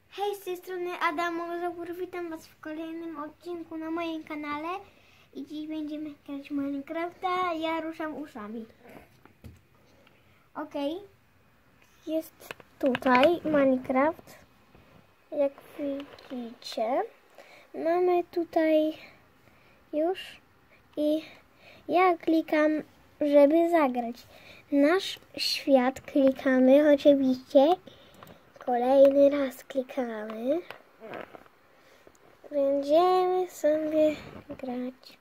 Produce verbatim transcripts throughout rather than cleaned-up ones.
Hej, z tej strony Adamozaur, witam was w kolejnym odcinku na moim kanale i dziś będziemy grać Minecrafta. Ja ruszam uszami. Ok, jest tutaj Minecraft, jak widzicie. Mamy tutaj już i ja klikam, żeby zagrać. Nasz świat klikamy oczywiście. Kolejny raz klikamy. Będziemy sobie grać.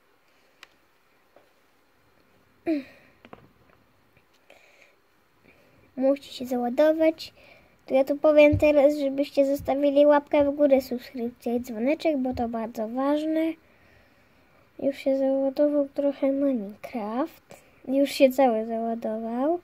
Musi się załadować. To ja tu powiem teraz, żebyście zostawili łapkę w górę, subskrypcję i dzwoneczek, bo to bardzo ważne. Już się załadował trochę Minecraft. Już się cały załadował.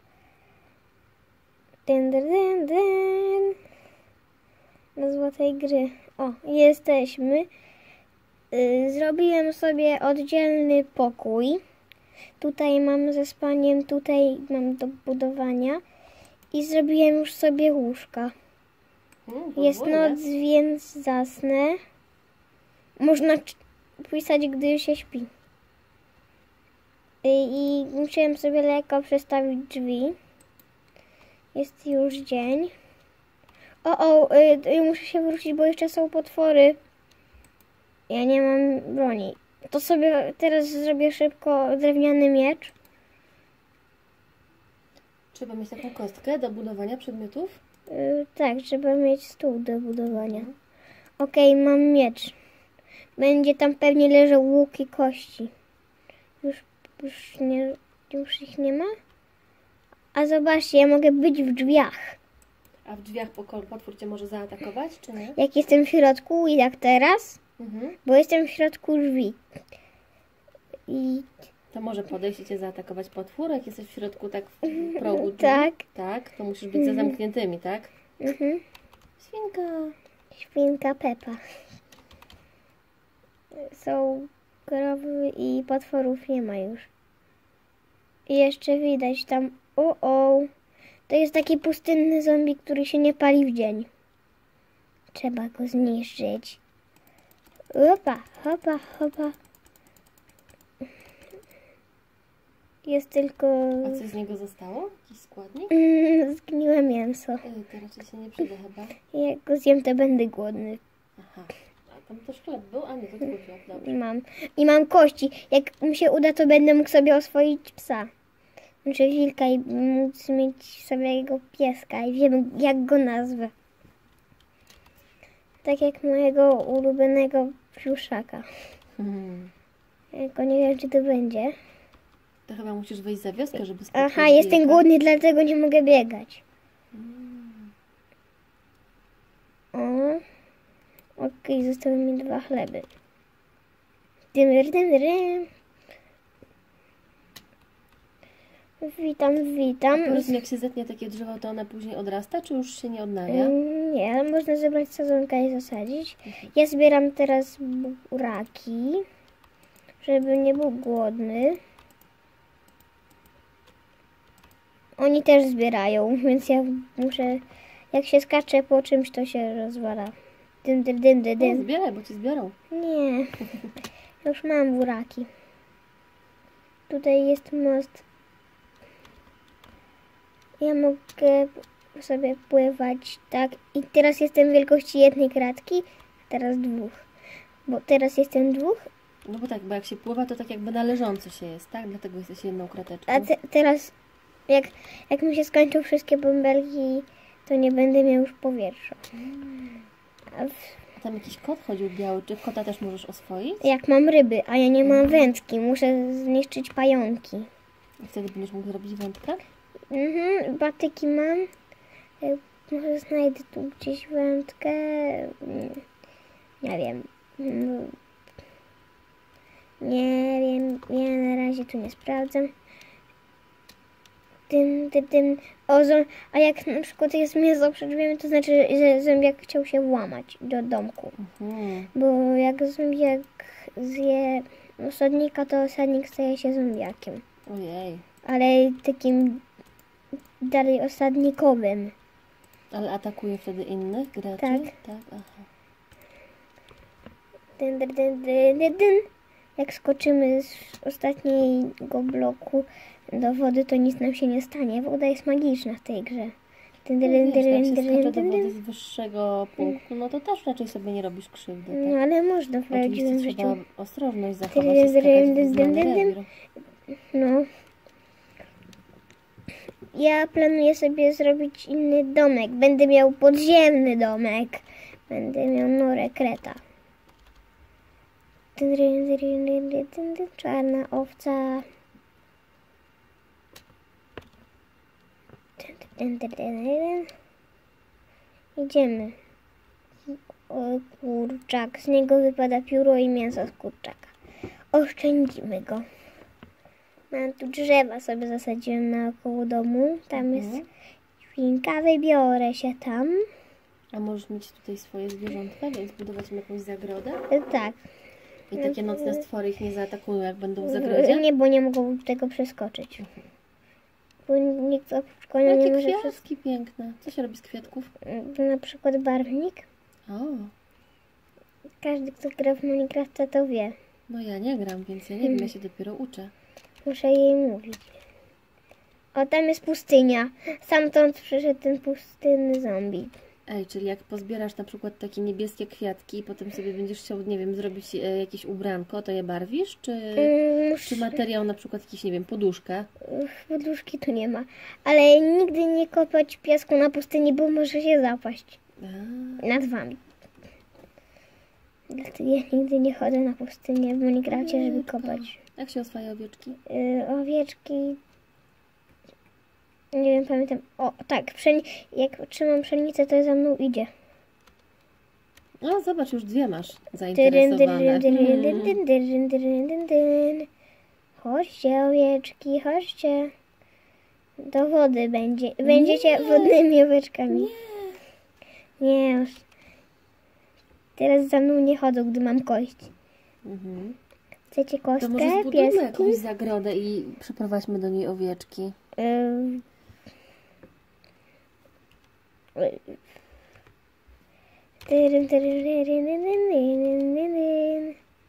Dyn, dyn, dyn, dyn. Do złotej gry. O, jesteśmy. Yy, zrobiłem sobie oddzielny pokój. Tutaj mam ze spaniem, tutaj mam do budowania. I zrobiłem już sobie łóżka. Mm, Jest noc, więc zasnę. Można pisać, gdy się śpi. Yy, I musiałem sobie lekko przestawić drzwi. Jest już dzień. O, o, y, muszę się wrócić, bo jeszcze są potwory. Ja nie mam broni. To sobie teraz zrobię szybko drewniany miecz. Trzeba mieć taką kostkę do budowania przedmiotów? Y, tak, trzeba mieć stół do budowania. Mhm. Okej, okay, mam miecz. Będzie tam pewnie leżał łuk i kości. Już, już, nie, już ich nie ma? A zobaczcie, ja mogę być w drzwiach. A w drzwiach potwór cię może zaatakować, czy nie? Jak jestem w środku i jak teraz, Mhm. bo jestem w środku drzwi. I... To może podejść i cię zaatakować potwór, jak jesteś w środku tak w progu drzwi? Tak. Tak, to musisz być za zamkniętymi, tak? Mhm. Świnka. Świnka Pepa. Są krowy i potworów nie ma już. I jeszcze widać tam... O, o. To jest taki pustynny zombie, który się nie pali w dzień. Trzeba go zniszczyć. Hopa, hopa, hopa. Jest tylko... A co z niego zostało? Jakiś składnik? Mm, zgniłe mięso. Ej, to raczej się nie przyda chyba. Jak go zjem, to będę głodny. Aha. A tam też chleb był? A nie, to twój chleb, dobrze. Mam. I mam kości. Jak mi się uda, to będę mógł sobie oswoić psa. Znaczy wilka i móc mieć sobie jego pieska i wiem, jak go nazwę. Tak jak mojego ulubionego pluszaka. Hmm. Tylko nie wiem, czy to będzie. To chyba musisz wyjść za wioskę, żeby spotkać Aha, jestem wilka. głodny, dlatego nie mogę biegać. Hmm. O. Okej, okay, zostały mi dwa chleby. Dym, dym, dym. Witam, witam. A powiedz mi, jak się zetnie takie drzewo, to one później odrasta, czy już się nie odnawia? Nie, ale można zebrać sadzonkę i zasadzić. Ja zbieram teraz buraki, żeby nie był głodny. Oni też zbierają, więc ja muszę... Jak się skacze po czymś, to się rozwala. Dym, dym, dym, dym, No, dym. zbieraj, bo ci zbiorą. Nie, już mam buraki. Tutaj jest most. Ja mogę sobie pływać, tak. I teraz jestem wielkości jednej kratki, a teraz dwóch. Bo teraz jestem dwóch. No bo tak, bo jak się pływa, to tak jakby należąco się jest, tak? Dlatego jesteś jedną krateczką. A te, teraz, jak, jak mi się skończą wszystkie bąbelki, to nie będę miał już powietrza. A w, A tam jakiś kot chodził biały, czy kota też możesz oswoić? jak mam ryby, a ja nie mam wędki, muszę zniszczyć pająki. I wtedy będziesz mógł zrobić wędkę? Mhm, batyki mam. E, Może znajdę tu gdzieś wędkę. Mm, Nie wiem. Mm, Nie wiem. Ja na razie tu nie sprawdzam. Tym, tym, tym. O, zom- a jak na przykład jest mięso przed drzwiami, to znaczy, że zombiak chciał się włamać do domku. Mhm. Bo jak zombiak zje osadnika, to osadnik staje się zombiakiem. Ojej. Ale takim dalej osadnikowym. Ale atakuje wtedy innych graczy? Tak. Tak, aha. Dyn, dyn, dyn, dyn, dyn, dyn. Jak skoczymy z ostatniego bloku do wody, to nic nam się nie stanie. Woda jest magiczna w tej grze. Dyn, No dyn, wiesz, jak dyn, się dyn, skacze do dyn, wody dyn. z wyższego punktu, no to też raczej sobie nie robisz krzywdy, tak? No ale można w prawdziwym Oczywiście życiu. trzeba ostrożność zachować Dyn, i dyn, skakać dyn, w dyn, znany dyn, dyn. rewir. No. Ja planuję sobie zrobić inny domek. Będę miał podziemny domek. Będę miał norę kreta. Dyn, dyn, dyn, dyn, dyn, dyn, dyn. Czarna owca. Dyn, dyn, dyn, dyn, dyn. Idziemy. O, kurczak. Z niego wypada pióro i mięso z kurczaka. Oszczędzimy go. Mam tu drzewa, sobie zasadziłem naokoło domu. Tam jest Mhm. świnka, wybiorę się tam. A możesz mieć tutaj swoje zwierzątka, więc budować im jakąś zagrodę? E, Tak. I takie nocne stwory ich nie zaatakują, jak będą w zagrodzie? Nie, bo nie mogą tego przeskoczyć. Bo nikt oprócz konia nie Jakie może przeskoczyć. kwiatki piękne. Co się robi z kwiatków? Na przykład barwnik. O, Każdy, kto gra w Minecrafta, to wie. no ja nie gram, więc ja nie wiem, ja się dopiero uczę. Muszę jej mówić. O, tam jest pustynia. Stamtąd przyszedł ten pustynny zombie. Ej, czyli jak pozbierasz na przykład takie niebieskie kwiatki i potem sobie będziesz chciał, nie wiem, zrobić e, jakieś ubranko, to je barwisz? Czy, Mm, muszę- czy materiał, na przykład jakiś, nie wiem, poduszkę? Poduszki tu nie ma. Ale nigdy nie kopać piasku na pustyni, bo może się zapaść A, nad wami. Dlatego ja nigdy nie chodzę na pustynię w Minecrafcie, żeby Owieczka. kopać. Jak się oswaja owieczki? Yy, owieczki... Nie wiem, pamiętam. O, tak, pszeni... jak trzymam pszenicę, to za mną idzie. O, zobacz, już dwie masz Tyryn, zainteresowane. tyryn, tyryn, Hmm. tyryn, tyryn, tyryn, tyryn, tyryn. Chodźcie, owieczki, chodźcie. Do wody będzie. Będziecie Nie. wodnymi owieczkami. Nie już. Teraz za mną nie chodzą, gdy mam kość. Mhm. Chcecie To może kostkę, zbudujmy pieski? jakąś zagrodę i przeprowadźmy do niej owieczki. Ym. Tyryn, tyryn, tyryn, tyryn, tyryn, tyryn.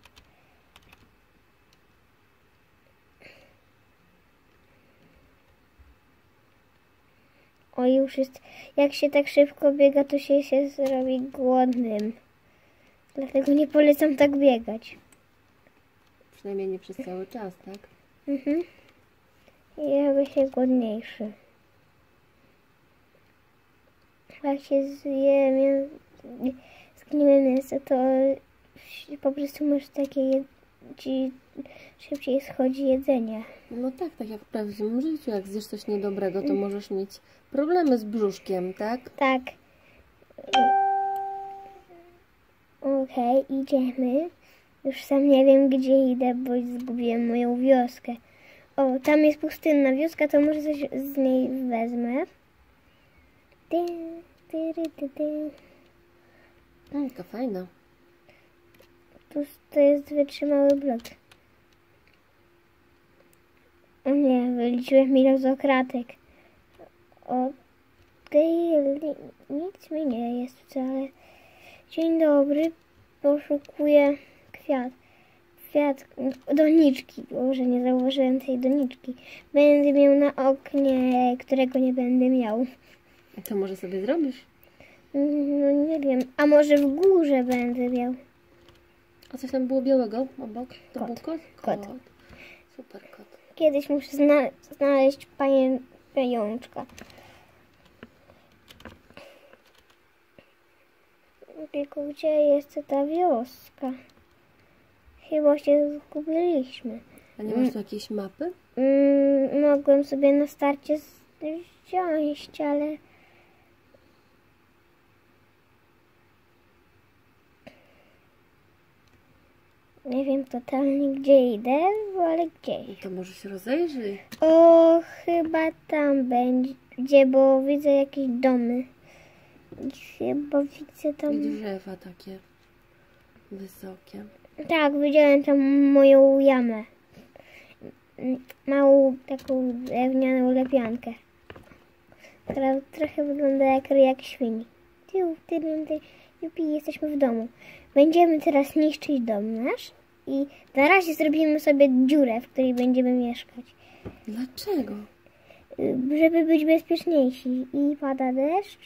O, już jest. Jak się tak szybko biega, to się, się zrobi głodnym. Dlatego nie polecam tak biegać. Przynajmniej nie przez cały czas, tak? Mhm. I robię się głodniejszy. Jak się zje mię... zgniłe mięso, to po prostu masz takie je... ci szybciej schodzi jedzenie. No tak, tak jak w prawdziwym życiu. Jak zjesz coś niedobrego, to możesz mieć problemy z brzuszkiem, tak? Tak. Okej, idziemy. Już sam nie wiem, gdzie idę, bo zgubiłem moją wioskę. O, tam jest pustynna wioska, to może coś z niej wezmę. Ty, ty, ty, ty, ty. Mm, taka fajna. Tu to jest wytrzymały blok. O nie, wyliczyłem ilozokratek. Okej, nic mi nie jest wcale. Dzień dobry, poszukuję kwiat. Kwiat, doniczki. Boże, nie zauważyłem tej doniczki. Będę miał na oknie, którego nie będę miał. To może sobie zrobisz? No nie wiem, a może w górze będę miał. A coś tam było białego obok? To Kot. był kot? Kot. Super kot. Kiedyś muszę zna znaleźć panie pajączka. Tylko gdzie jest ta wioska? Chyba się zgubiliśmy. A nie masz tu jakiejś mapy? Mm, mogłem sobie na starcie z- wziąć, ale... Nie wiem totalnie, gdzie idę, ale gdzieś. No to może się rozejrzyj. O, chyba tam będzie, bo widzę jakieś domy. Chyba widzę tam... I drzewa takie wysokie. Tak, widziałem tam moją jamę. Małą taką drewnianą lepiankę. która trochę wygląda jak ryjak świni. Tiu, ty, ty, ty, jupi, jesteśmy w domu. Będziemy teraz niszczyć dom nasz i na razie zrobimy sobie dziurę, w której będziemy mieszkać. Dlaczego? Y, Żeby być bezpieczniejsi. I pada deszcz.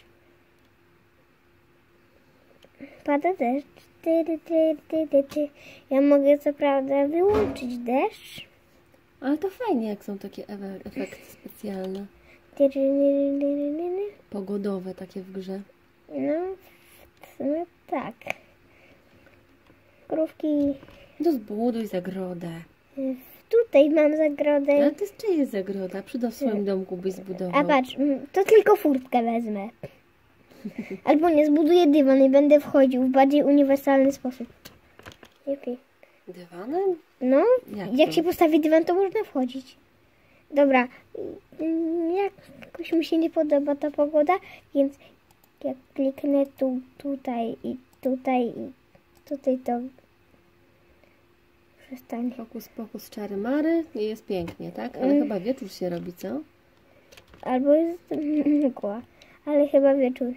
Pada deszcz. Ty, ty, ty, ty, ty, ty. Ja mogę co prawda wyłączyć deszcz. Ale to fajnie, jak są takie ewe- efekty specjalne. Ty, ty, ty, ty, ty, ty, ty. Pogodowe takie w grze. No, w sumie tak. Krówki. No zbuduj zagrodę. y, Tutaj mam zagrodę. Ale to jest czyja zagroda? Przyda w swoim domku byś zbudował. A patrz, mm, to tylko furtkę wezmę. Albo nie, zbuduję dywan i będę wchodził w bardziej uniwersalny sposób. Lepiej. Dywanem? No, Jak jak to? się postawi dywan, to można wchodzić. Dobra, mm, jakoś mi się nie podoba ta pogoda, więc jak kliknę tu, tutaj i tutaj i tutaj, to przestanie. Fokus, pokus, czary mary i jest pięknie, tak? Ale Mm. chyba wieczór się robi, co? Albo jest mgła, ale chyba wieczór.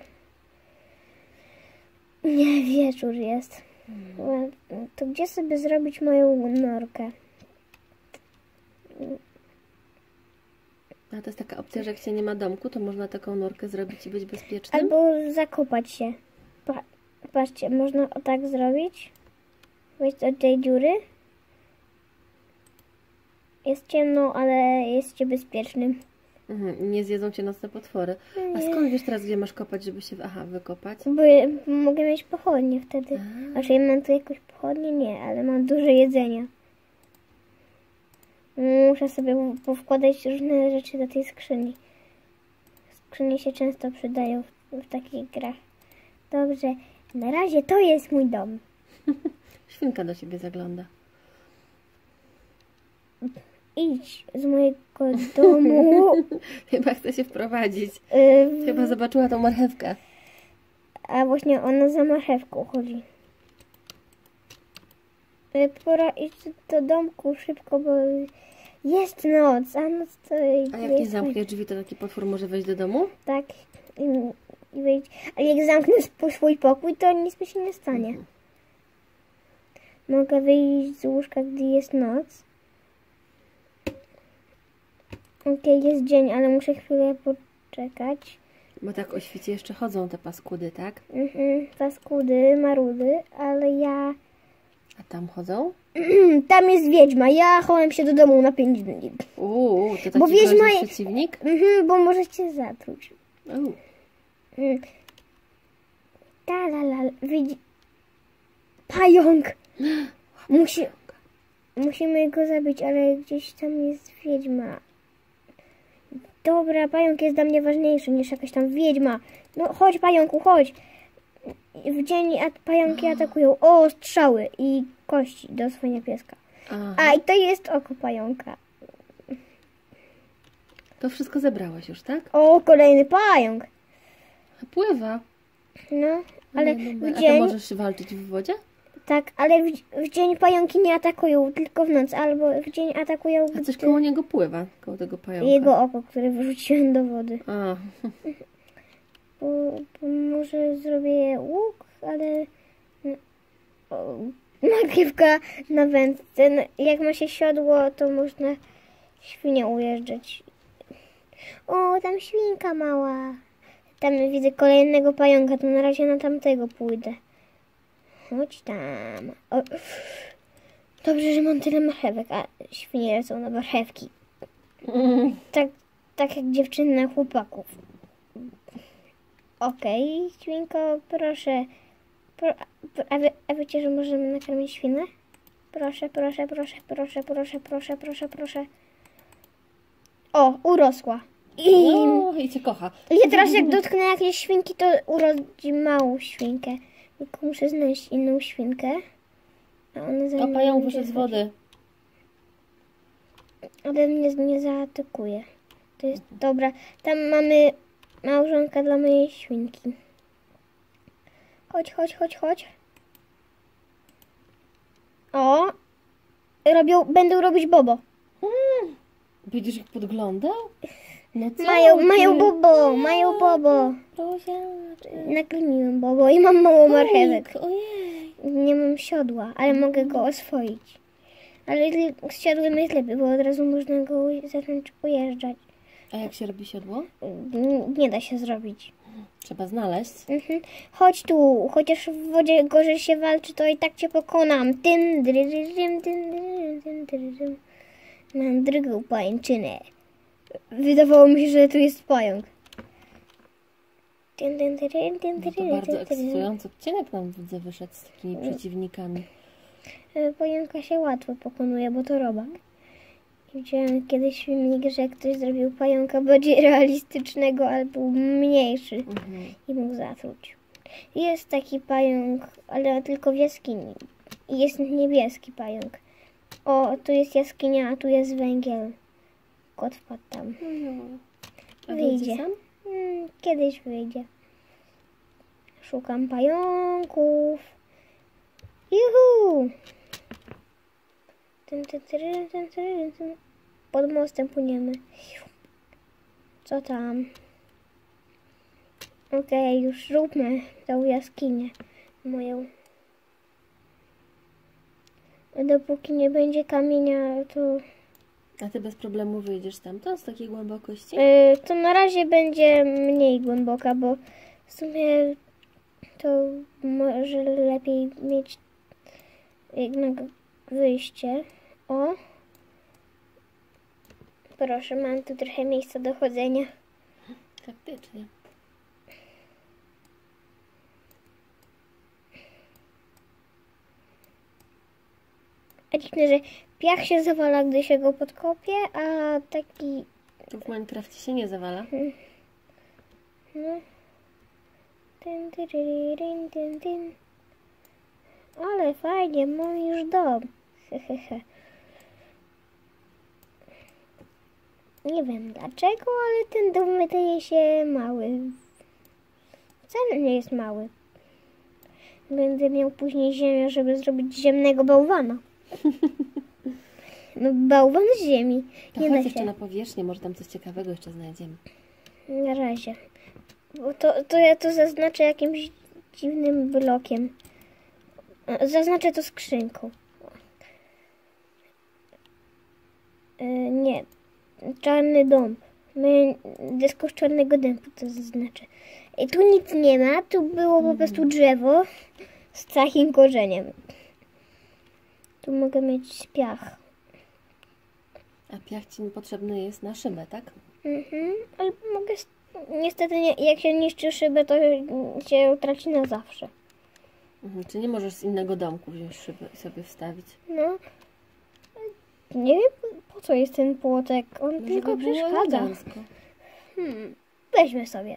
Nie, wieczór jest. Hmm. To gdzie sobie zrobić moją norkę? A to jest taka opcja, że jak się nie ma domku, to można taką norkę zrobić i być bezpiecznym? Albo zakopać się. Pa patrzcie, można o tak zrobić. Wejść do tej dziury. Jest ciemno, ale jesteście bezpiecznym. Mhm. Nie zjedzą cię nocne potwory. A Nie. skąd wiesz teraz, gdzie masz kopać, żeby się... Aha, wykopać? Bo ja mogę mieć pochodnie wtedy. A. Znaczy, mam tu jakąś pochodnię? Nie, ale mam dużo jedzenia. Muszę sobie powkładać różne rzeczy do tej skrzyni. Skrzynie się często przydają w, w takich grach. Dobrze, na razie to jest mój dom. Świnka do ciebie zagląda. Idź z mojego domu. Chyba chce się wprowadzić. Yy, Chyba zobaczyła tą marchewkę. a właśnie ona za marchewką chodzi. Yy, pora iść do domku szybko, bo jest noc, a noc to A jak nie jest... zamkniesz drzwi, to taki potwór może wejść do domu? Tak, i, i wyjść. Ale jak zamknę sp- swój pokój, to nic mi się nie stanie. Mogę wyjść z łóżka, gdy jest noc. Okej, jest dzień, ale muszę chwilę poczekać. Bo tak o świcie jeszcze chodzą te paskudy, tak? Mhm, paskudy, marudy, ale ja... A tam chodzą? Tam jest wiedźma, ja chowam się do domu na pięć dni. Uuu, to taki Bo wiedźma groźny jest- przeciwnik? Mhm, bo możecie zatruć. Uuu. Mm. Ta la la, widzi... Pająk! Musi... Musimy go zabić, ale gdzieś tam jest wiedźma. Dobra, pająk jest dla mnie ważniejszy niż jakaś tam wiedźma. No chodź, pająku, chodź. W dzień at pająki atakują. O, strzały i kości do swojego pieska. Aha. A, i to jest oko pająka. To wszystko zebrałaś już, tak? O, kolejny pająk. A pływa. No, ale No, w dobra. A to dzień... możesz walczyć w wodzie? Tak, ale w, w dzień pająki nie atakują, tylko w noc. Albo w dzień atakują, A coś gdy koło niego pływa, koło tego pająka. jego oko, które wyrzuciłem do wody. A, Bo, bo może zrobię łuk, ale... O, nagrywka na wędce. No, jak ma się siodło, to można świnię ujeżdżać. O, tam świnka mała. Tam widzę kolejnego pająka, to na razie na tamtego pójdę. Chodź tam. O. Dobrze, że mam tyle marchewek, a świnie są na marchewki. Tak, tak jak dziewczyny na chłopaków. Okej, świnko, proszę. Pro, a, wie, a wiecie, że możemy nakarmić świnę? Proszę, proszę, proszę, proszę, proszę, proszę, proszę, proszę. O, urosła. I o, i cię kocha. ja teraz jak dotknę jakiejś świnki, to urodzi małą świnkę. Tylko muszę znaleźć inną świnkę. A ona za O, mną pająk będzie wyszedł z wody. ode mnie nie zaatakuje. To jest dobra. Tam mamy małżonka dla mojej świnki. Chodź, chodź, chodź, chodź. O! Robią, będą robić bobo. Będziesz ich podglądał? No co Mają, ty? mają bobo, mają bobo. Prosiaczek. Nakarmiłem bobo i mam mało marchewek. Ojej. Nie mam siodła, ale mogę go oswoić. Ale z siodłem jest lepiej, bo od razu można go zacząć ujeżdżać. A jak się robi siodło? N- Nie da się zrobić. Trzeba znaleźć. Mhm. Chodź tu, chociaż w wodzie gorzej się walczy, to i tak cię pokonam. Tym, dryrym, tym, dryrym, tym, dryrym. Mam drugą pajęczynę. Wydawało mi się, że tu jest pająk. Tym, tym, dryrym, tym, No to dryrym, bardzo tym, dryrym. ekscytujący odcinek nam widzę wyszedł z takimi przeciwnikami. E, Pająka się łatwo pokonuje, bo to robak. I widziałem kiedyś filmik, że ktoś zrobił pająka bardziej realistycznego, ale był mniejszy Mhm. i mógł zatruć. Jest taki pająk, ale tylko w jaskini. I jest niebieski pająk. O, tu jest jaskinia, a tu jest węgiel. Kot wpadł tam. A Wyjdzie. wyjdzie sam? Hmm, kiedyś wyjdzie. Szukam pająków. Juhu! Tym, tym, tym, tym, tym, tym. Pod mostem płyniemy. Co tam? Okej, już róbmy tą jaskinię moją. Dopóki nie będzie kamienia, to, A ty bez problemu wyjdziesz tam, to z takiej głębokości? yy, to na razie będzie mniej głęboka, bo w sumie to może lepiej mieć jednak wyjście. O! Proszę, mam tu trochę miejsca do chodzenia. Faktycznie. A dziwne, że piach się zawala, gdy się go podkopie, a taki... To w Minecrafcie się nie zawala. No. Tyn, tyryryn, tyn, tyn. Ale fajnie, mam już dom. Hehehe. Nie wiem dlaczego, ale ten dom wydaje się mały. Wcale nie jest mały. Będę miał później ziemię, żeby zrobić ziemnego bałwana. No bałwan z ziemi. To Nie chodź da jeszcze się. na powierzchnię, może tam coś ciekawego jeszcze znajdziemy. Na razie. Bo to, to ja to zaznaczę jakimś dziwnym blokiem. A, zaznaczę to skrzynką. E, nie. Czarny dąb. My deską z czarnego dębu to zaznaczę. I tu nic nie ma. Tu było po prostu drzewo z takim korzeniem. Tu mogę mieć piach. A piach ci potrzebny jest na szybę, tak? Mhm, ale mogę... s- Niestety nie, jak się niszczy szybę, to się traci na zawsze. Mhm. Czy nie możesz z innego domku wziąć szyby i sobie wstawić? No. Nie wiem, po co jest ten płotek. On Może tylko by było przeszkadza. elegancko. Hmm, weźmy sobie.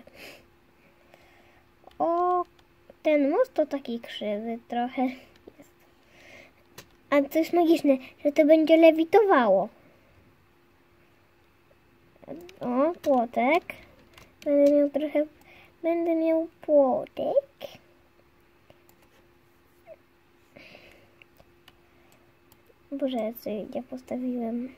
O, ten most to taki krzywy trochę jest. A to jest magiczne, że to będzie lewitowało. O, płotek. Będę miał trochę... Będę miał płotek. Boże, co ja postawiłem?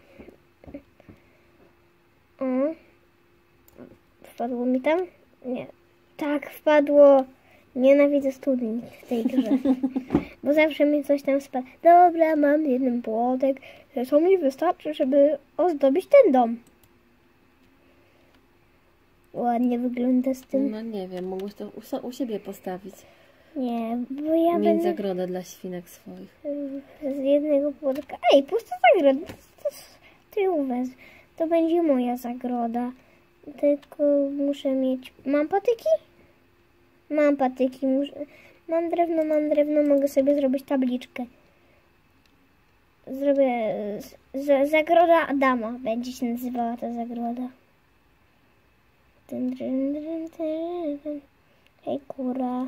O. Wpadło mi tam? Nie. Tak, wpadło. Nienawidzę studni w tej grze. Bo zawsze mi coś tam spada. Dobra, mam jeden płotek. To mi wystarczy, żeby ozdobić ten dom. Ładnie wygląda z tym. No nie wiem, mogłeś to u, u siebie postawić. Nie, bo ja Mieć będę zagrodę dla świnek swoich. z jednego płotka. Ej, pusta zagroda. To, to ją wezmę. To będzie moja zagroda. Tylko muszę mieć... Mam patyki? Mam patyki. Muszę... Mam drewno, mam drewno. Mogę sobie zrobić tabliczkę. Zrobię... z- z- Zagroda Adama. Będzie się nazywała ta zagroda. Dyn, dyn, dyn, dyn, dyn. Hej, kura.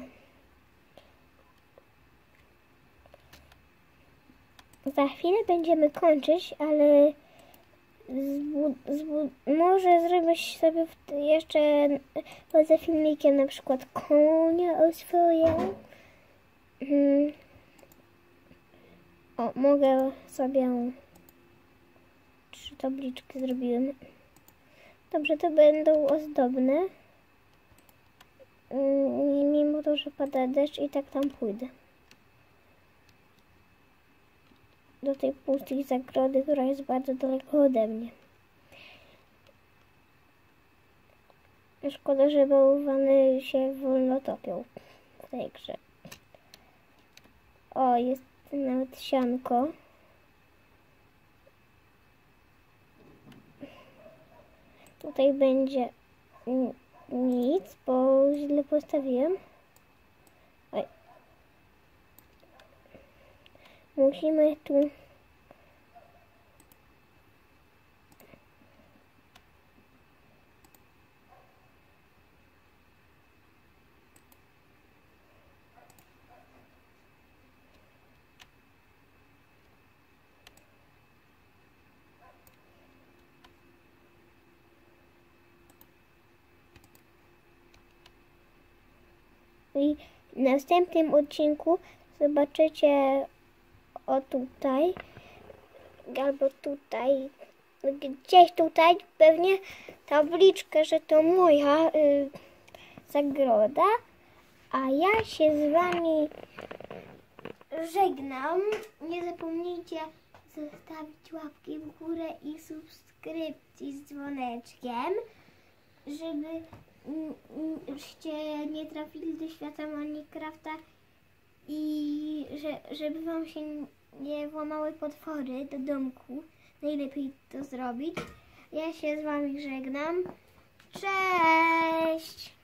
Za chwilę będziemy kończyć, ale zbu, zbu, może zrobić sobie w, jeszcze poza filmikiem na przykład konia o swoje. Hmm. O, mogę sobie trzy tabliczki zrobiłem. Dobrze, to będą ozdobne. Mm, Mimo to, że pada deszcz, i tak tam pójdę. Do tej pustej zagrody, która jest bardzo daleko ode mnie. Szkoda, że bałwany się wolno topią w tej grze. O, jest nawet sianko. Tutaj będzie nic, bo źle postawiłem. Oj. Musimy tu i w następnym odcinku zobaczycie o tutaj, albo tutaj, gdzieś tutaj pewnie tabliczkę, że to moja y, zagroda, a ja się z wami żegnam. Nie zapomnijcie zostawić łapki w górę i subskrypcji z dzwoneczkiem, żeby żeście nie trafili do świata Minecrafta i że, żeby wam się nie włamały potwory do domku. Najlepiej to zrobić. Ja się z wami żegnam. Cześć!